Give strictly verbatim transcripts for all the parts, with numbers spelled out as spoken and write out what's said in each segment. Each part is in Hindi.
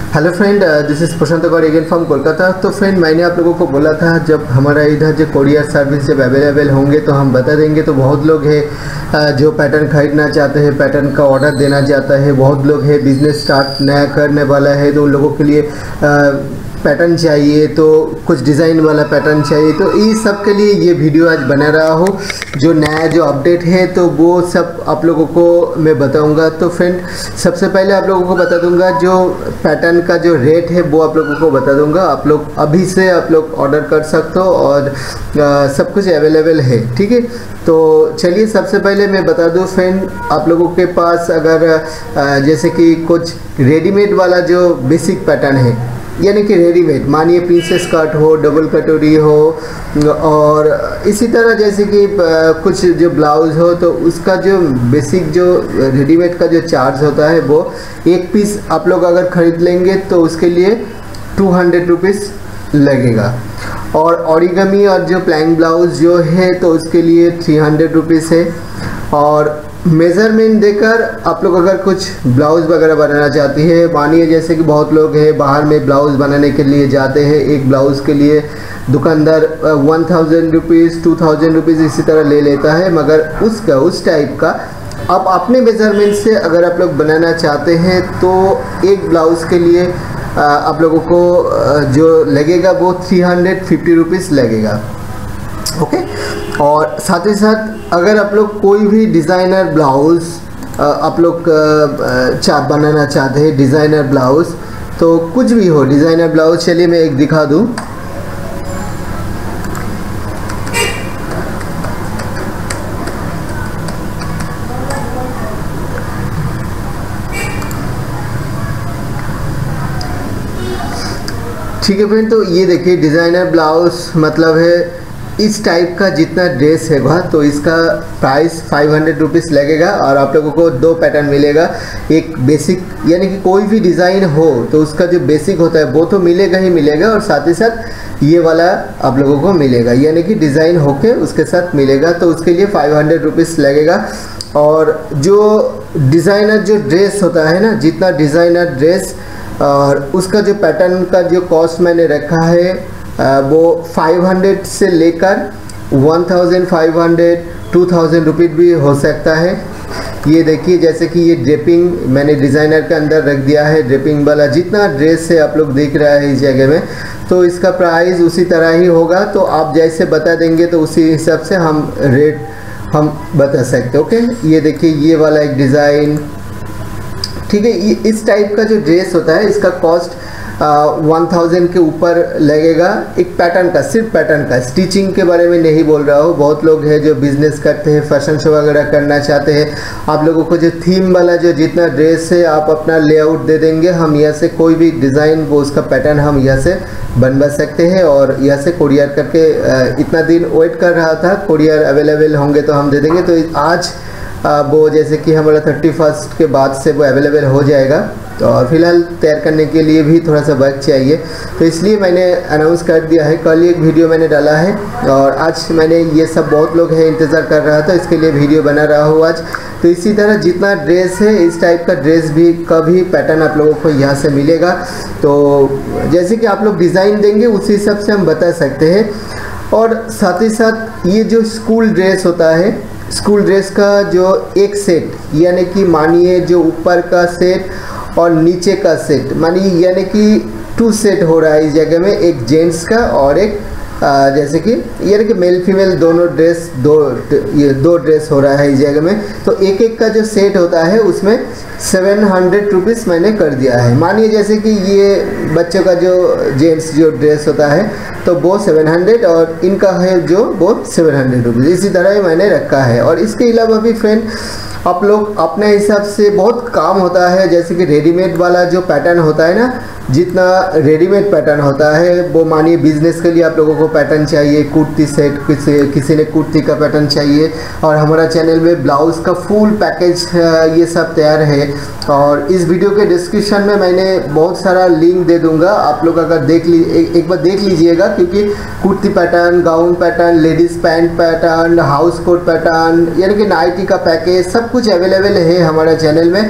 Hello friend, this is Prashant Gaur again from Kolkata. तो फ्रेंड, मैंने आप लोगों को बोला था जब हमारा इधर जो कोरियर सर्विस जब अवेलेबल होंगे तो हम बता देंगे। तो बहुत लोग हैं जो पैटर्न खरीदना चाहते हैं, पैटर्न का ऑर्डर देना चाहता है। बहुत लोग हैं बिज़नेस स्टार्ट नया करने वाला है तो उन लोगों के लिए पैटर्न चाहिए, तो कुछ डिज़ाइन वाला पैटर्न चाहिए। तो इस सब के लिए ये वीडियो आज बना रहा हूँ। जो नया जो अपडेट है तो वो सब आप लोगों को मैं बताऊंगा। तो फ्रेंड, सबसे पहले आप लोगों को बता दूंगा जो पैटर्न का जो रेट है वो आप लोगों को बता दूंगा। आप लोग अभी से आप लोग ऑर्डर कर सकते हो और आ, सब कुछ अवेलेबल है, ठीक है। तो चलिए सबसे पहले मैं बता दूं फ्रेंड, आप लोगों के पास अगर आ, जैसे कि कुछ रेडीमेड वाला जो बेसिक पैटर्न है, यानी कि रेडीमेड, मानिए प्रिंसेस कट हो, डबल कटोरी हो, और इसी तरह जैसे कि कुछ जो ब्लाउज़ हो, तो उसका जो बेसिक जो रेडीमेड का जो चार्ज होता है वो एक पीस आप लोग अगर ख़रीद लेंगे तो उसके लिए टू हंड्रेड रुपीज़ लगेगा। और ओरिगामी और जो प्लैंक ब्लाउज़ जो है तो उसके लिए थ्री हंड्रेड रुपीज़ है। और मेज़रमेंट देकर आप लोग अगर कुछ ब्लाउज़ वगैरह बनाना चाहती है, मानिए जैसे कि बहुत लोग हैं बाहर में ब्लाउज़ बनाने के लिए जाते हैं, एक ब्लाउज़ के लिए दुकानदार one thousand rupees two thousand rupees इसी तरह ले लेता है, मगर उसका उस टाइप का आप अपने मेज़रमेंट से अगर आप लोग बनाना चाहते हैं तो एक ब्लाउज़ के लिए आप लोगों को जो लगेगा वो थ्री हंड्रेड फिफ्टी रुपीज़ लगेगा, ओके। और साथ ही साथ अगर आप लोग कोई भी डिज़ाइनर ब्लाउज़ आप लोग चाह बनाना चाहते हैं, डिज़ाइनर ब्लाउज़, तो कुछ भी हो डिज़ाइनर ब्लाउज़, चलिए मैं एक दिखा दूँ। ठीक है फ्रेंड, तो ये देखिए डिज़ाइनर ब्लाउज़ मतलब है इस टाइप का जितना ड्रेस है वह, तो इसका प्राइस फाइव हंड्रेड रुपीज़ लगेगा। और आप लोगों को दो पैटर्न मिलेगा, एक बेसिक, यानी कि कोई भी डिज़ाइन हो तो उसका जो बेसिक होता है वो तो मिलेगा ही मिलेगा, और साथ ही साथ ये वाला आप लोगों को मिलेगा, यानी कि डिज़ाइन होके उसके साथ मिलेगा। तो उसके लिए फाइव हंड्रेड रुपीज़ लगेगा। और जो डिज़ाइनर जो ड्रेस होता है ना, जितना डिज़ाइनर ड्रेस और उसका जो पैटर्न का जो कॉस्ट मैंने रखा है वो फाइव हंड्रेड से लेकर one thousand five hundred two thousand rupees भी हो सकता है। ये देखिए जैसे कि ये ड्रेपिंग मैंने डिज़ाइनर के अंदर रख दिया है, ड्रेपिंग वाला जितना ड्रेस है आप लोग देख रहा है इस जगह में, तो इसका प्राइस उसी तरह ही होगा। तो आप जैसे बता देंगे तो उसी हिसाब से हम रेट हम बता सकते, ओके। ये देखिए ये वाला एक डिज़ाइन, ठीक है। ये इस टाइप का जो ड्रेस होता है इसका कॉस्ट वन थाउजेंड के ऊपर लगेगा, एक पैटर्न का, सिर्फ पैटर्न का। स्टिचिंग के बारे में नहीं बोल रहा हूँ। बहुत लोग हैं जो बिज़नेस करते हैं, फैशन शो वगैरह करना चाहते हैं, आप लोगों को जो थीम वाला जो जितना ड्रेस है आप अपना लेआउट दे देंगे, हम यहाँ से कोई भी डिज़ाइन वो उसका पैटर्न हम यहाँ से बनवा सकते हैं। और यहाँ से कोरियर करके इतना दिन वेट कर रहा था, कोरियर अवेलेबल होंगे तो हम दे देंगे। तो आज वो जैसे कि हमारा थर्टी फर्स्ट के बाद से वो अवेलेबल हो जाएगा। तो और फिलहाल तैयार करने के लिए भी थोड़ा सा वक्त चाहिए, तो इसलिए मैंने अनाउंस कर दिया है। कल एक वीडियो मैंने डाला है और आज मैंने ये सब बहुत लोग हैं इंतज़ार कर रहा था, इसके लिए वीडियो बना रहा हूँ आज। तो इसी तरह जितना ड्रेस है इस टाइप का ड्रेस भी का भी पैटर्न आप लोगों को यहाँ से मिलेगा। तो जैसे कि आप लोग डिज़ाइन देंगे उसी हिसाब से हम बता सकते हैं। और साथ ही साथ ये जो स्कूल ड्रेस होता है, स्कूल ड्रेस का जो एक सेट, यानी कि मानिए जो ऊपर का सेट और नीचे का सेट, मानिए यानी कि टू सेट हो रहा है इस जगह में, एक जेंट्स का और एक आ, जैसे कि यानी कि मेल फीमेल दोनों ड्रेस, दो ये दो ड्रेस हो रहा है इस जगह में। तो एक एक का जो सेट होता है उसमें सेवन हंड्रेड रुपीज़ मैंने कर दिया है। मानिए जैसे कि ये बच्चों का जो जेंट्स जो ड्रेस होता है तो वो सेवन हंड्रेड और इनका है जो वो सेवन हंड्रेड रुपीज़, इसी तरह ही मैंने रखा है। और इसके अलावा भी फ्रेंड आप लोग अपने हिसाब से बहुत काम होता है, जैसे कि रेडीमेड वाला जो पैटर्न होता है ना, जितना रेडीमेड पैटर्न होता है वो मानिए बिज़नेस के लिए आप लोगों को पैटर्न चाहिए, कुर्ती सेट, किसी किसी ने कुर्ती का पैटर्न चाहिए, और हमारा चैनल में ब्लाउज़ का फुल पैकेज ये सब तैयार है। और इस वीडियो के डिस्क्रिप्शन में मैंने बहुत सारा लिंक दे दूंगा, आप लोग अगर देख ली एक, एक बार देख लीजिएगा, क्योंकि kurti pattern, gown pattern, ladies pant pattern, house coat pattern, यानी कि नाइटी का पैकेज सब कुछ अवेलेबल है हमारे चैनल में।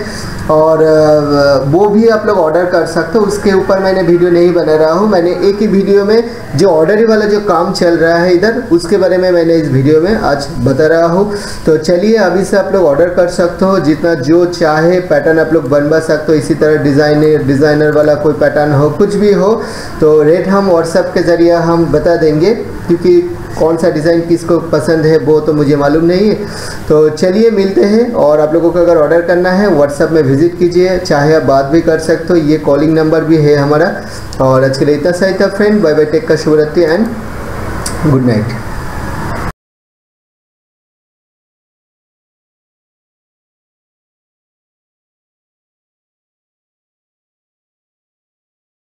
और वो भी आप लोग ऑर्डर कर सकते हो। उसके ऊपर मैंने वीडियो नहीं बना रहा हूँ, मैंने एक ही वीडियो में जो ऑर्डर वाला जो काम चल रहा है इधर, उसके बारे में मैंने इस वीडियो में आज बता रहा हूँ। तो चलिए अभी से आप लोग ऑर्डर कर सकते हो, जितना जो चाहे पैटर्न आप लोग बनवा सकते हो। इसी तरह डिज़ाइनर डिज़ाइनर वाला कोई पैटर्न हो, कुछ भी हो, तो रेट हम व्हाट्सएप के ज़रिए हम बता देंगे, क्योंकि कौन सा डिज़ाइन किसको पसंद है वो तो मुझे मालूम नहीं है। तो चलिए मिलते हैं, और आप लोगों को अगर ऑर्डर करना है व्हाट्सएप में विजिट कीजिए, चाहे आप बात भी कर सकते हो, ये कॉलिंग नंबर भी है हमारा। और आज के लिए इतना सही था फ्रेंड, बाय बाय, टेक का शुभ रात्रि एंड गुड नाइट।